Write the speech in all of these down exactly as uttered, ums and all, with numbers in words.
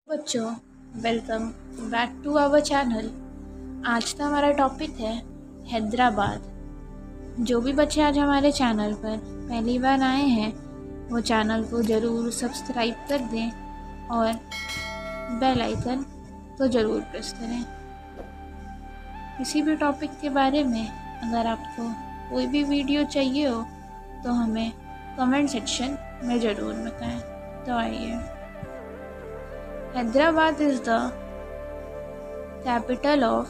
बच्चों, welcome back to our channel. आज का हमारा टॉपिक है हैदराबाद। जो भी बच्चे आज हमारे चैनल पर पहली बार आए हैं वो चैनल को ज़रूर सब्सक्राइब कर दें और बेल आइकन तो ज़रूर प्रेस करें। किसी भी टॉपिक के बारे में अगर आपको कोई भी वीडियो चाहिए हो तो हमें कमेंट सेक्शन में ज़रूर बताएं। तो आइए, Hyderabad is the capital of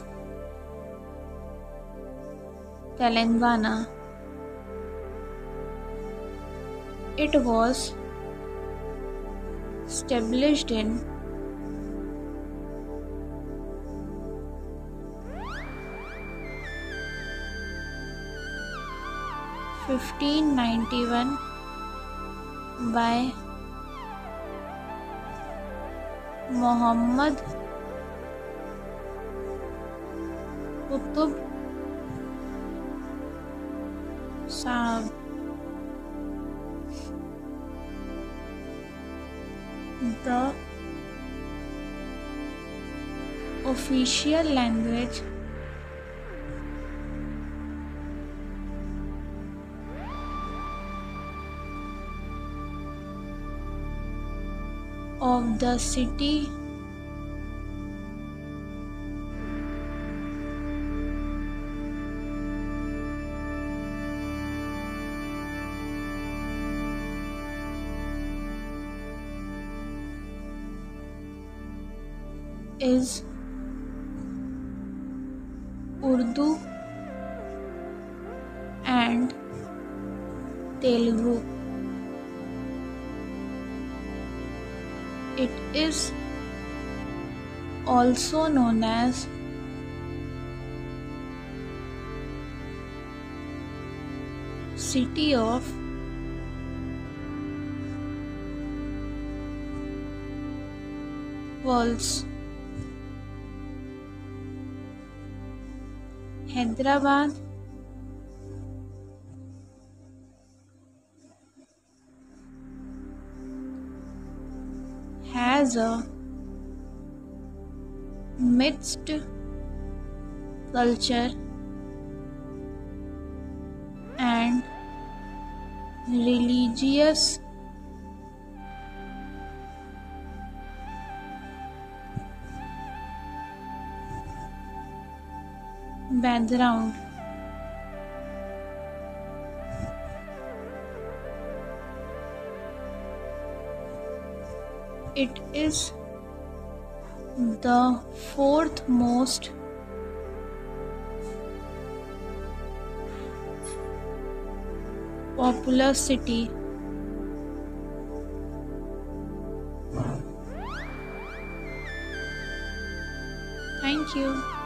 Telangana. It was established in fifteen ninety-one by Muhammad Qutb Sahib. The official language of the city is Urdu and Telugu. It is also known as City of Worlds. Hyderabad has a mixed culture and religious background. It is the fourth most popular city Thank you.